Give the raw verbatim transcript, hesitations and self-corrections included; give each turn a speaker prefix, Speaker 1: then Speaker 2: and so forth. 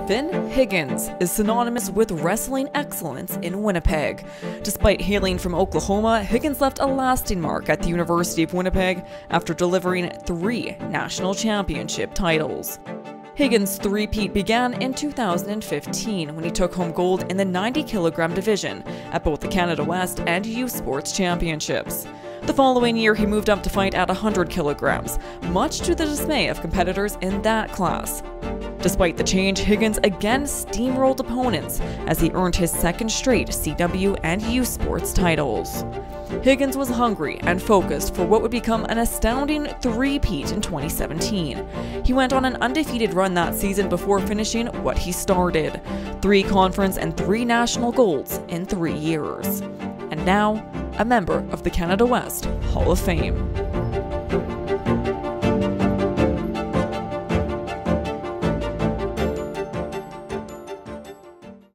Speaker 1: Vin Higgins is synonymous with wrestling excellence in Winnipeg. Despite hailing from Oklahoma, Higgins left a lasting mark at the University of Winnipeg after delivering three national championship titles. Higgins' three-peat began in two thousand fifteen when he took home gold in the ninety kilogram division at both the Canada West and Youth Sports Championships. The following year, he moved up to fight at one hundred kilograms, much to the dismay of competitors in that class. Despite the change, Higgins again steamrolled opponents as he earned his second straight C W and Youth Sports titles. Higgins was hungry and focused for what would become an astounding three-peat in twenty seventeen. He went on an undefeated run that season before finishing what he started: three conference and three national golds in three years. And now, a member of the Canada West Hall of Fame.